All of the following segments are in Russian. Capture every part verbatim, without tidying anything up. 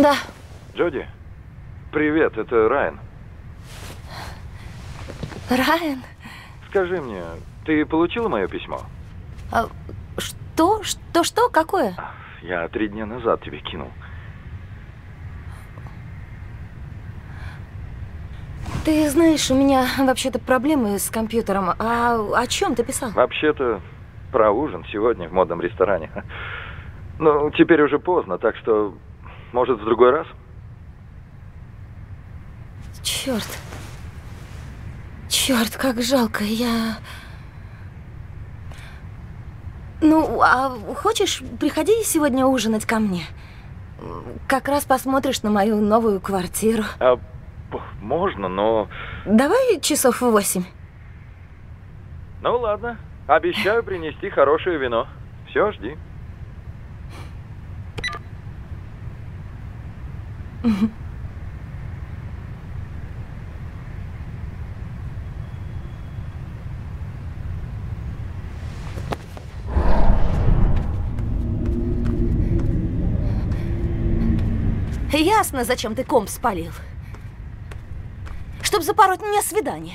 Да. Джоди, привет, это Райан. Райан? Скажи мне, ты получила мое письмо? А, что? Что? Что? Какое? Я три дня назад тебе кинул. Ты знаешь, у меня вообще-то проблемы с компьютером. А о чем ты писал? Вообще-то про ужин сегодня в модном ресторане. Ну, теперь уже поздно, так что, может, в другой раз? Черт. Черт, как жалко. Я... Ну, а хочешь, приходи сегодня ужинать ко мне? Как раз посмотришь на мою новую квартиру. А, можно, но... Давай часов в восемь. Ну, ладно. Обещаю принести хорошее вино. Все, жди. Ясно, зачем ты комп спалил. Чтоб запороть мне свидание.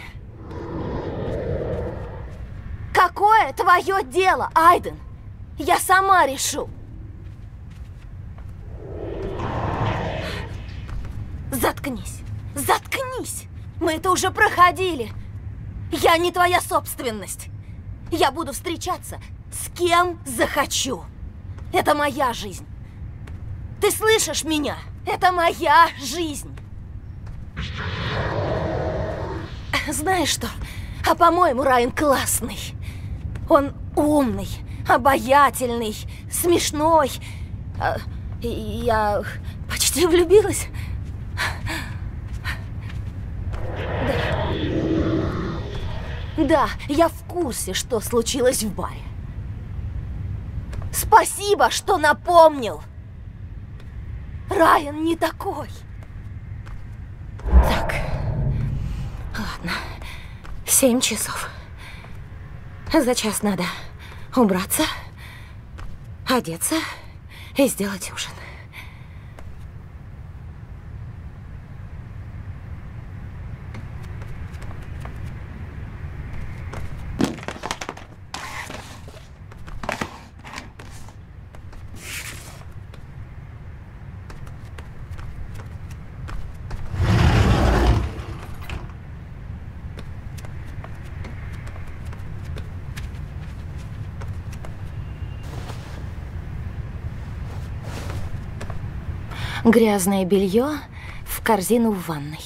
Какое твое дело, Айден? Я сама решу. Заткнись. Заткнись. Мы это уже проходили. Я не твоя собственность. Я буду встречаться с кем захочу. Это моя жизнь. Ты слышишь меня? Это моя жизнь. Знаешь что? А по-моему, Райан классный. Он умный, обаятельный, смешной. Я почти влюбилась. Да. Да, я в курсе, что случилось в баре. Спасибо, что напомнил. Райан не такой. Так. Ладно. Семь часов. За час надо убраться, одеться и сделать ужин. Грязное белье в корзину в ванной.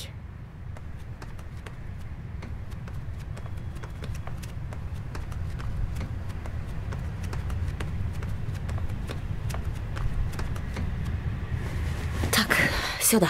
Так, сюда.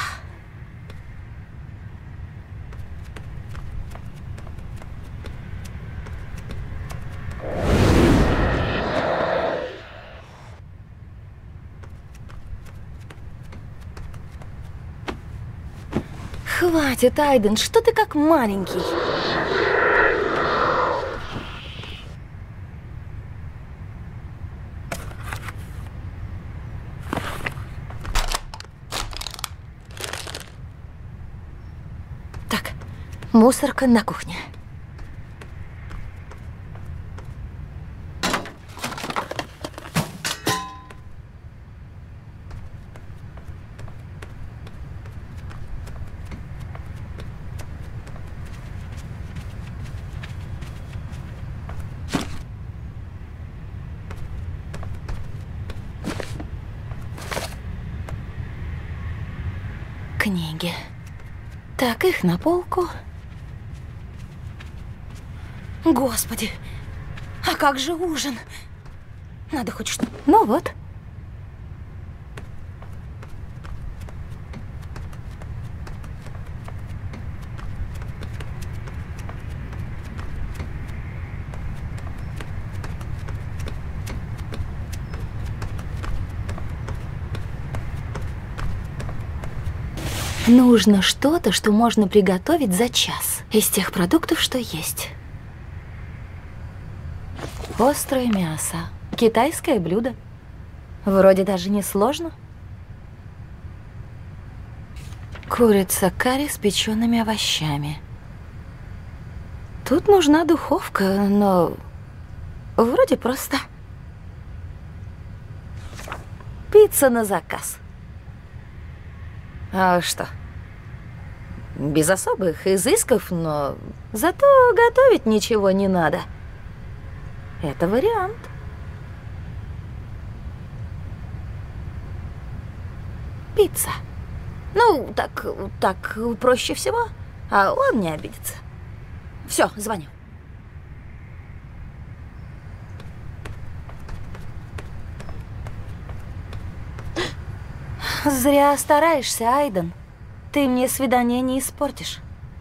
Хватит, Айден, что ты как маленький? Так, мусорка на кухне. Книги. Так, их на полку. Господи, а как же ужин? Надо хоть что... Ну вот. Нужно что-то, что можно приготовить за час из тех продуктов, что есть. Острое мясо. Китайское блюдо. Вроде даже не сложно. Курица карри с печеными овощами. Тут нужна духовка, но вроде просто. Пицца на заказ. А что? Без особых изысков, но зато готовить ничего не надо. Это вариант. Пицца. Ну, так, так проще всего, а он не обидится. Все, звоню. Зря стараешься, Айден. Ты мне свидание не испортишь.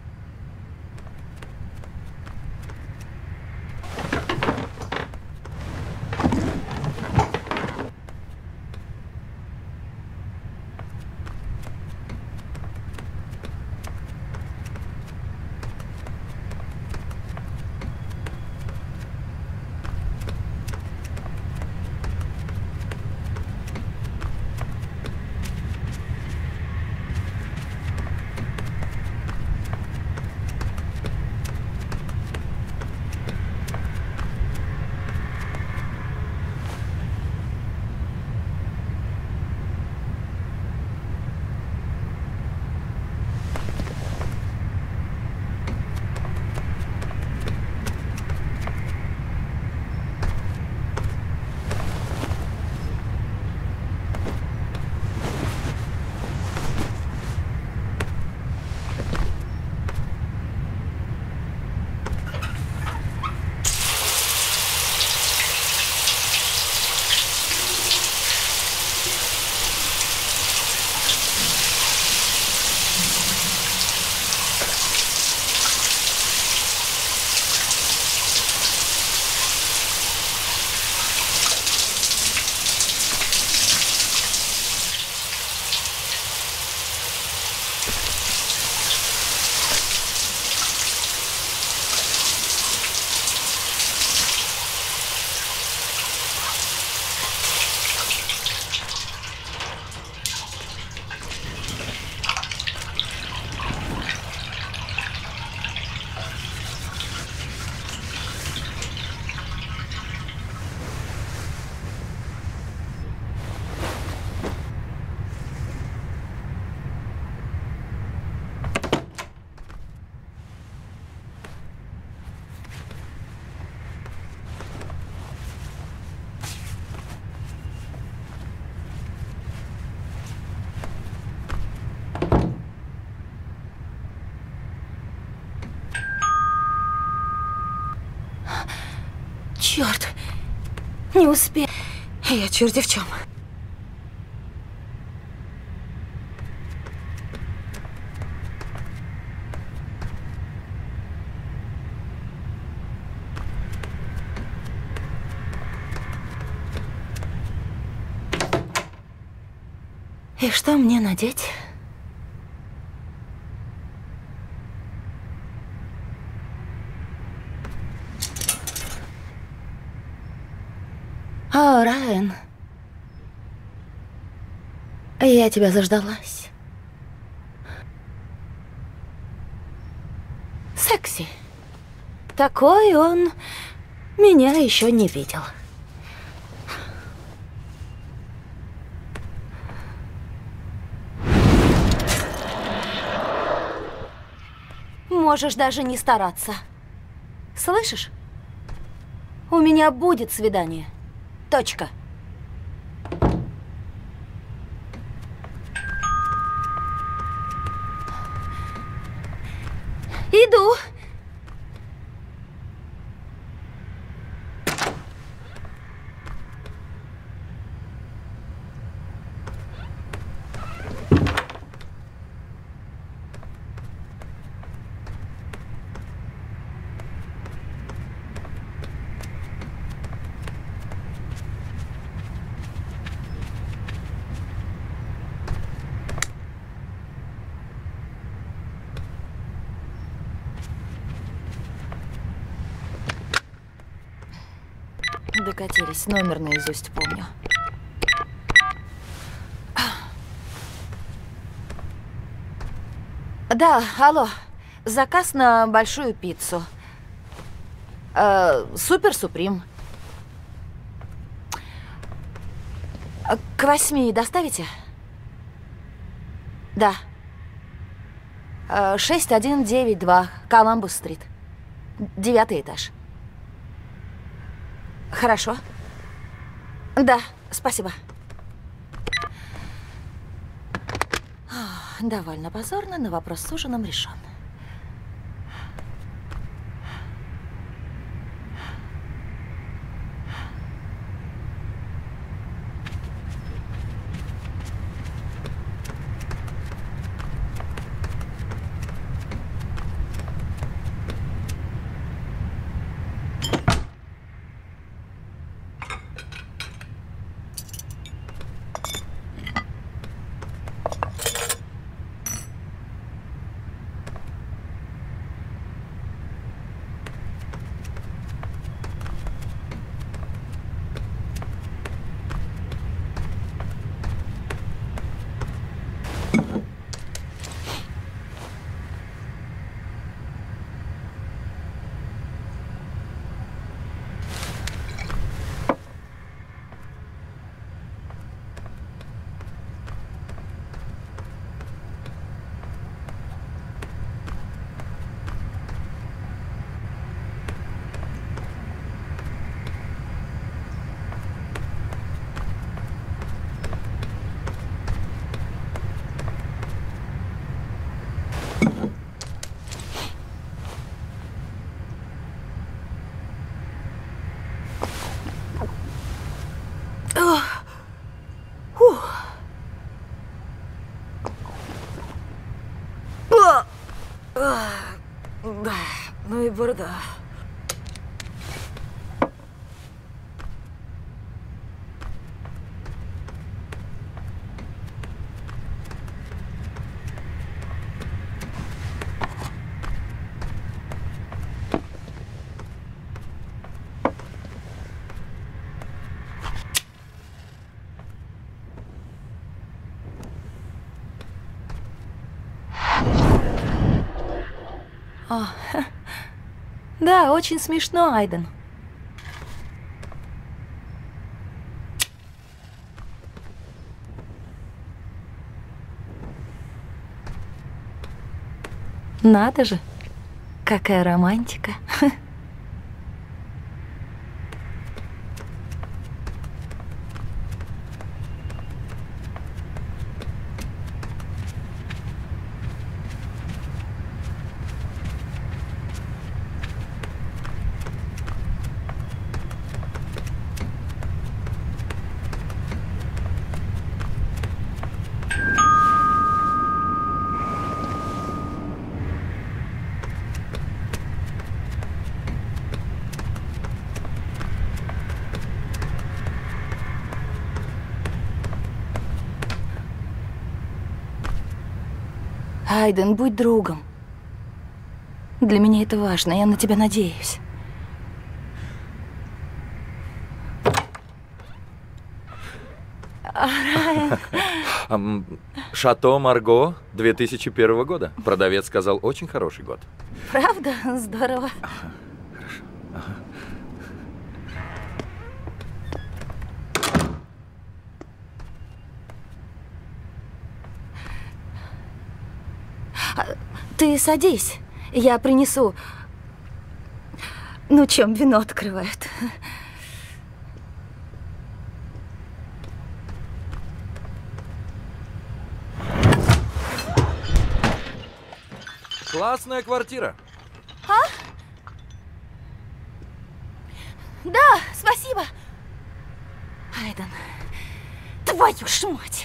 Черт, не успел. Я черти в чем. И что мне надеть? О, Райан, я тебя заждалась. Секси. Такой он меня еще не видел. Можешь даже не стараться. Слышишь? У меня будет свидание. Точка. Иду. Докатились, номер наизусть помню. Да, алло. Заказ на большую пиццу. Э, Супер Суприм. К восьми доставите? Да. шесть один девять два, Коламбус-стрит. Девятый этаж. Хорошо. Да, спасибо. Довольно позорно, но вопрос с ужином решен. Ну и борода. О, да, очень смешно, Айден. Надо же, какая романтика. Айден, будь другом. Для меня это важно, я на тебя надеюсь. Шато Марго две тысячи первого года. Продавец сказал, очень хороший год. Правда? Здорово. Ага, хорошо. Ага. Ты садись, я принесу. Ну, чем вино открывают. Классная квартира. А? Да, спасибо. Айден, твою ж мать.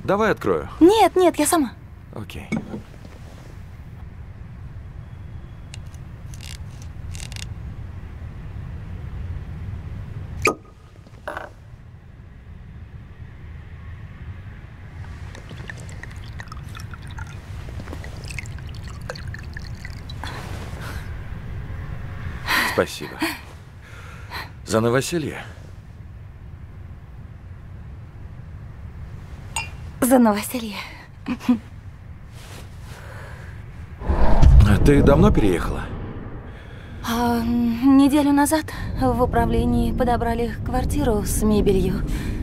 Давай открою. Нет, нет, я сама. Окей. Спасибо. За новоселье. За новоселье. А ты давно переехала? А, неделю назад в управлении подобрали квартиру с мебелью.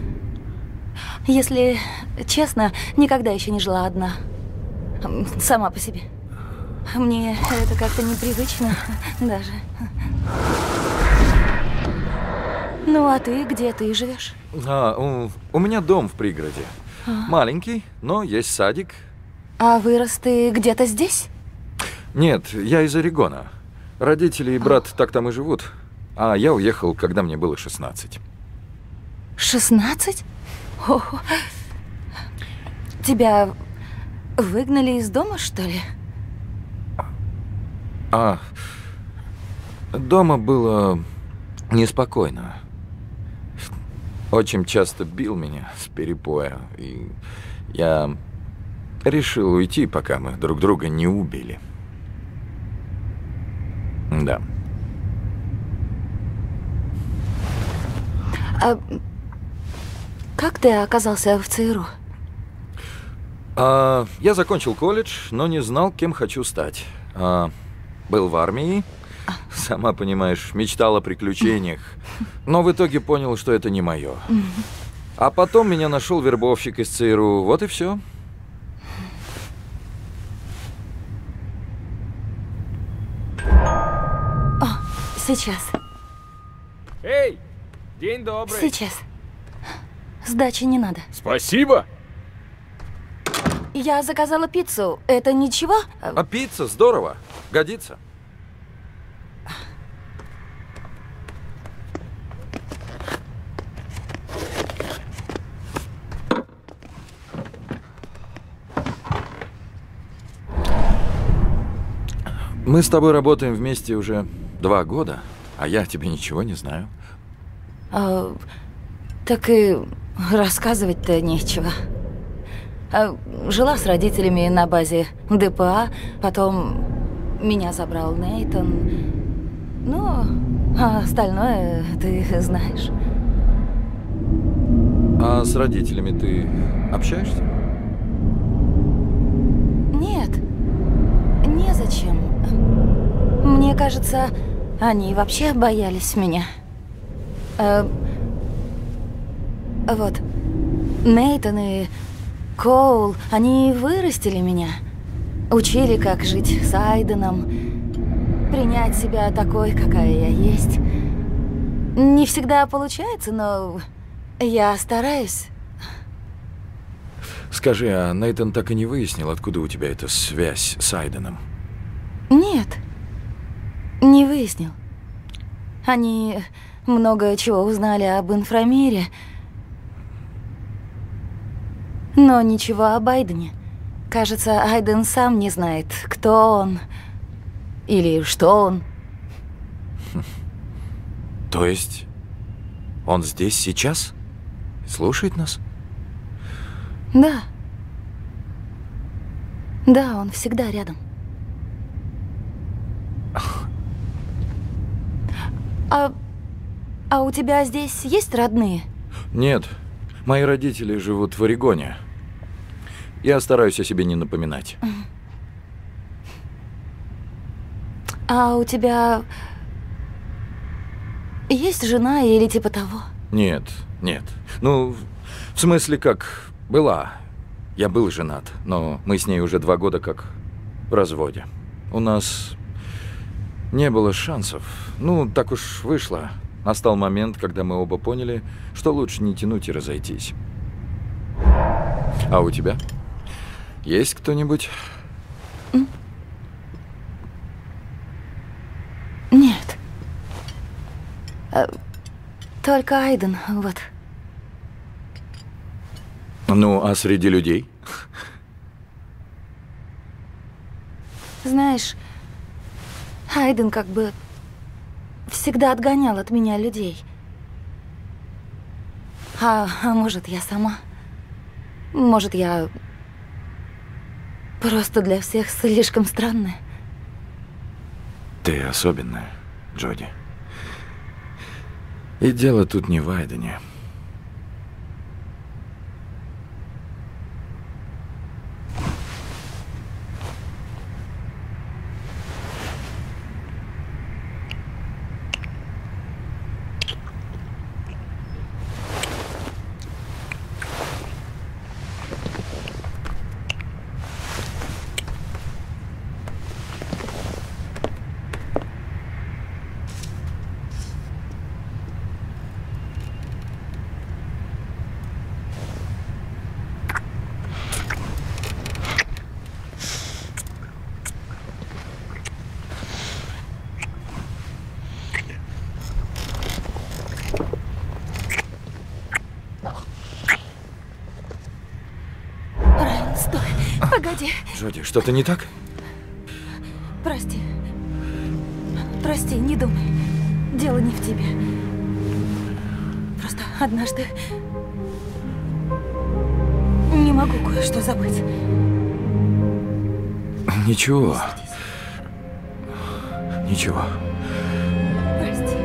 Если честно, никогда еще не жила одна. Сама по себе. Мне это как-то непривычно даже. Ну, а ты где ты живешь? А, у, у меня дом в пригороде. А. Маленький, но есть садик. А вырос ты где-то здесь? Нет, я из Орегона. Родители и брат а. так там и живут. А я уехал, когда мне было шестнадцать. шестнадцать? О, тебя выгнали из дома, что ли? А, дома было неспокойно. Очень часто бил меня с перепоя, и я решил уйти, пока мы друг друга не убили. Да. А как ты оказался в ЦРУ? А, я закончил колледж, но не знал, кем хочу стать. А, был в армии, сама понимаешь, мечтал о приключениях, но в итоге понял, что это не мое. А потом меня нашел вербовщик из ЦРУ, вот и все. О, сейчас. Эй, день добрый. Сейчас. Сдачи не надо. Спасибо. Я заказала пиццу. Это ничего? А пицца здорово. Годится. Мы с тобой работаем вместе уже два года, а я о тебе ничего не знаю. А, так и рассказывать-то нечего. А, жила с родителями на базе ДПА, потом меня забрал Нейтан. Ну, а остальное ты знаешь. А с родителями ты общаешься? Нет, незачем. Мне кажется, они вообще боялись меня. А, вот, Нейтан и Коул, они вырастили меня. Учили, как жить с Айденом, принять себя такой, какая я есть. Не всегда получается, но я стараюсь. Скажи, а Нейтан так и не выяснил, откуда у тебя эта связь с Айденом? Нет, не выяснил. Они много чего узнали об инфрамире, но ничего об Айдене. Кажется, Айден сам не знает, кто он или что он. То есть он здесь сейчас? Слушает нас? Да. Да, он всегда рядом. А, а у тебя здесь есть родные? Нет. Мои родители живут в Орегоне. Я стараюсь о себе не напоминать. А у тебя есть жена или типа того? Нет, нет. Ну, в смысле, как была. Я был женат, но мы с ней уже два года как в разводе. У нас не было шансов. Ну, так уж вышло. Настал момент, когда мы оба поняли, что лучше не тянуть и разойтись. А у тебя? Есть кто-нибудь? Нет. А, только Айден, вот. Ну, а среди людей? Знаешь, Айден как бы всегда отгонял от меня людей. А, а может, я сама? Может, я просто для всех слишком странная? Ты особенная, Джоди. И дело тут не в Айдене. Райан, стой. Погоди. Джоди, что-то не так? Прости. Прости, не думай. Дело не в тебе. Просто однажды не могу кое-что забыть. Ничего. Ничего. Прости.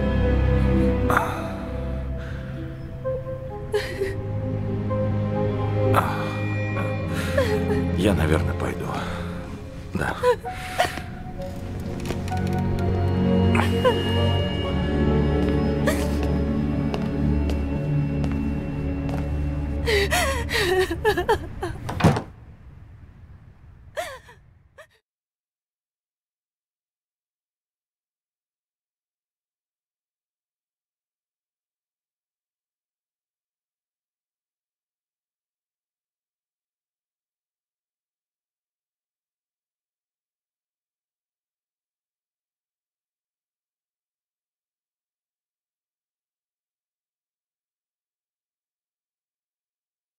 Я, наверное, пойду. Да. Ha ha ha.